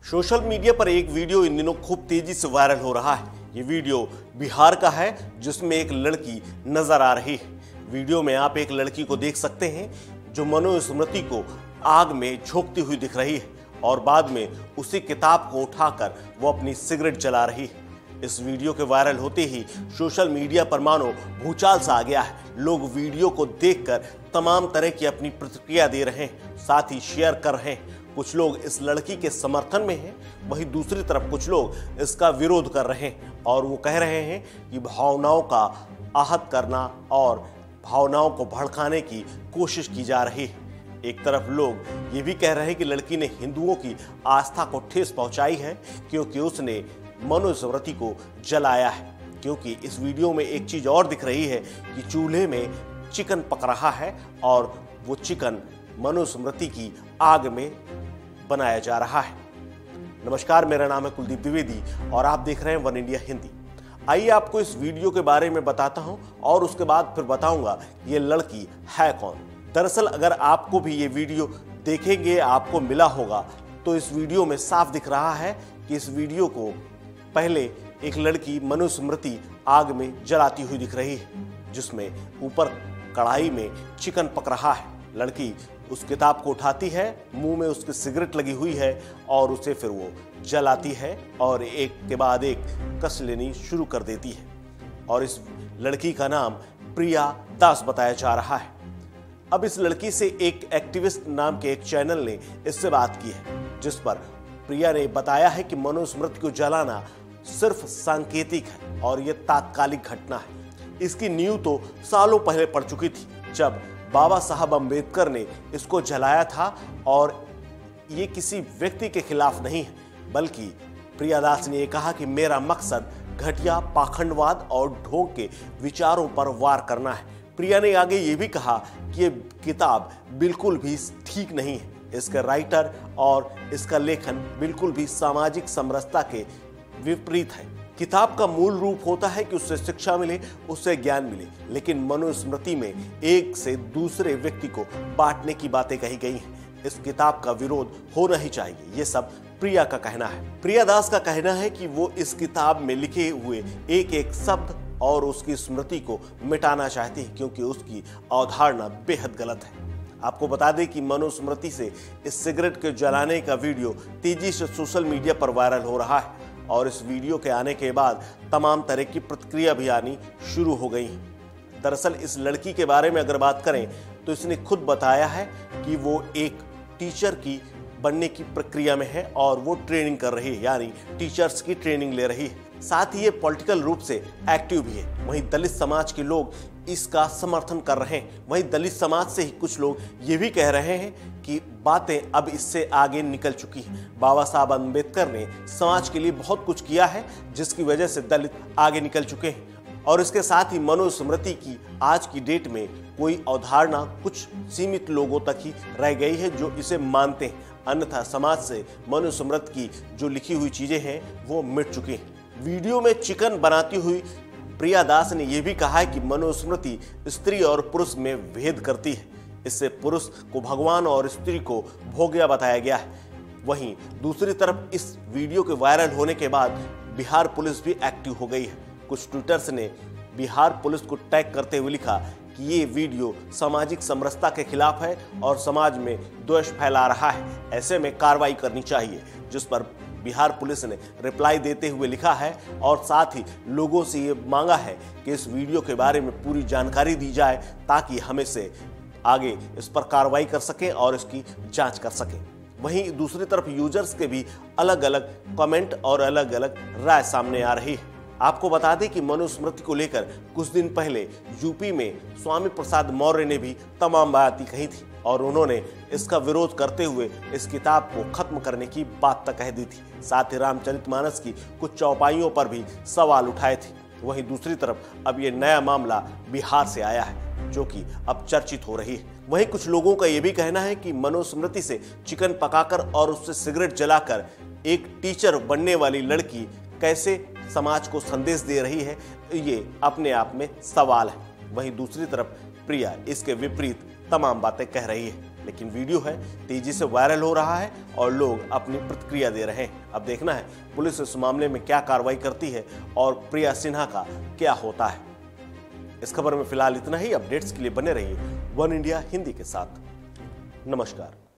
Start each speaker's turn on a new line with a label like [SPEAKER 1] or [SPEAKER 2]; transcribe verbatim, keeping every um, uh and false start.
[SPEAKER 1] Social media पर एक video इन दिनों खूब तेजी से वायरल हो रहा है। ये वीडियो बिहार का है जिसमें एक लड़की नजर आ रही है। वीडियो में आप एक लड़की को देख सकते हैं जो मनुस्मृति को आग में झोंकती हुई दिख रही है और बाद में उसी किताब को उठाकर वो अपनी सिगरेट जला रही है। इस वीडियो के वायरल होते ही सोशल मीडिया पर मानो भूचाल सा आ गया है। लोग वीडियो को देखकर तमाम तरह की अपनी प्रतिक्रिया दे रहे हैं, साथ ही शेयर कर रहे हैं। कुछ लोग इस लड़की के समर्थन में हैं, वहीं दूसरी तरफ कुछ लोग इसका विरोध कर रहे हैं और वो कह रहे हैं कि भावनाओं का आहत करना और भावनाओं को भड़काने की कोशिश की जा रही है। एक तरफ लोग ये भी कह रहे हैं कि लड़की ने हिंदुओं की आस्था को ठेस पहुंचाई है क्योंकि उसने मनुस्मृति को जलाया है। क्योंकि इस वीडियो में एक चीज और दिख रही है कि चूल्हे में चिकन पक रहा है और वो चिकन मनुस्मृति की आग में बनाया जा रहा है। नमस्कार, मेरा नाम है कुलदीप द्विवेदी और आप देख रहे हैं वन इंडिया हिंदी। आइए आपको इस वीडियो के बारे में बताता हूं और उसके बाद फिर बताऊंगा ये लड़की है कौन। दरअसल अगर आपको भी ये वीडियो देखेंगे आपको मिला होगा तो इस वीडियो में साफ दिख रहा है कि इस वीडियो को पहले एक लड़की मनुस्मृति आग में जलाती हुई दिख रही है, जिसमें ऊपर कढ़ाई में चिकन पक रहा है। लड़की उस किताब को उठाती है, मुंह में उसकी सिगरेट लगी हुई है और उसे फिर वो जलाती है और एक के बाद एक कस लेनी शुरू कर देती है। और इस लड़की का नाम प्रिया दास बताया जा रहा है। अब इस लड़की से एक एक्टिविस्ट नाम के एक चैनल ने इससे बात की है, जिस पर प्रिया ने बताया है कि मनुस्मृति को जलाना सिर्फ सांकेतिक है और यह तात्कालिक घटना है। इसकी नींव तो सालों पहले पड़ चुकी थी, जब बाबा साहब अम्बेडकर ने इसको जलाया था और ये किसी व्यक्ति के खिलाफ नहीं है, बल्कि प्रिया दास ने यह कहा कि मेरा मकसद घटिया पाखंडवाद और ढोंग के विचारों पर वार करना है। प्रिया ने आगे ये भी कहा कि ये किताब बिल्कुल भी ठीक नहीं है, इसके राइटर और इसका लेखन बिल्कुल भी सामाजिक समरसता के विपरीत है। किताब का मूल रूप होता है कि उससे शिक्षा मिले, उससे ज्ञान मिले, लेकिन मनुस्मृति में एक से दूसरे व्यक्ति को बांटने की बातें कही गई हैं। इस किताब का विरोध होना ही चाहिए, ये सब प्रिया का कहना है। प्रिया दास का कहना है कि वो इस किताब में लिखे हुए एक एक शब्द और उसकी स्मृति को मिटाना चाहती है क्योंकि उसकी अवधारणा बेहद गलत है। आपको बता दें कि मनुस्मृति से इस सिगरेट के जलाने का वीडियो तेजी से सोशल मीडिया पर वायरल हो रहा है और इस वीडियो के आने के बाद तमाम तरह की प्रतिक्रिया भी आनी शुरू हो गई है। दरअसल इस लड़की के बारे में अगर बात करें तो इसने खुद बताया है कि वो एक टीचर की बनने की प्रक्रिया में है और वो ट्रेनिंग कर रही है, यानी टीचर्स की ट्रेनिंग ले रही है। साथ ही ये पॉलिटिकल रूप से एक्टिव भी है। वहीं दलित समाज के लोग इसका समर्थन कर रहे हैं। वहीं दलित समाज से ही कुछ लोग ये भी कह रहे हैं कि बातें अब इससे आगे निकल चुकी हैं। बाबा साहब अम्बेडकर ने समाज के लिए बहुत कुछ किया है, जिसकी वजह से दलित आगे निकल चुके हैं। और इसके साथ ही मनुस्मृति की आज की डेट में कोई अवधारणा कुछ सीमित लोगों तक ही रह गई है जो इसे मानते हैं, अन्यथा समाज से मनुस्मृति की जो लिखी हुई चीजें हैं वो मिट चुकी हैं। वीडियो में चिकन बनाती हुई प्रिया दास ने यह भी कहा है कि मनुस्मृति स्त्री और पुरुष में भेद करती है। इससे पुरुष को भगवान और स्त्री को भोग्या बताया गया है। वहीं दूसरी तरफ इस वीडियो के वायरल होने के बाद बिहार पुलिस भी एक्टिव हो गई है। कुछ ट्विटर्स ने बिहार पुलिस को टैग करते हुए लिखा कि ये वीडियो सामाजिक समरसता के खिलाफ है और समाज में द्वेष फैला रहा है, ऐसे में कार्रवाई करनी चाहिए। जिस पर बिहार पुलिस ने रिप्लाई देते हुए लिखा है और साथ ही लोगों से ये मांगा है कि इस वीडियो के बारे में पूरी जानकारी दी जाए ताकि हम इसे आगे इस पर कार्रवाई कर सकें और इसकी जांच कर सकें। वहीं दूसरी तरफ यूजर्स के भी अलग अलग कमेंट और अलग अलग राय सामने आ रही है। आपको बता दें कि मनुस्मृति को लेकर कुछ दिन पहले यूपी में स्वामी प्रसाद मौर्य ने भी तमाम बातें कही थी और उन्होंने इसका विरोध करते हुए इस किताब को खत्म करने की बात तक कह दी थी। साथ ही रामचरितमानस की कुछ चौपाइयों पर भी सवाल उठाए थे। वहीं दूसरी तरफ अब ये नया मामला बिहार से आया है जो कि अब चर्चित हो रही है। वहीं कुछ लोगों का यह भी कहना है कि मनुस्मृति से चिकन पकाकर और उससे सिगरेट जलाकर एक टीचर बनने वाली लड़की कैसे समाज को संदेश दे रही है, ये अपने आप में सवाल है। वहीं दूसरी तरफ प्रिया इसके विपरीत तमाम बातें कह रही है। लेकिन वीडियो है तेजी से वायरल हो रहा है और लोग अपनी प्रतिक्रिया दे रहे हैं। अब देखना है पुलिस इस मामले में क्या कार्रवाई करती है और प्रिया सिन्हा का क्या होता है। इस खबर में फिलहाल इतना ही। अपडेट्स के लिए बने रहिए वन इंडिया हिंदी के साथ। नमस्कार।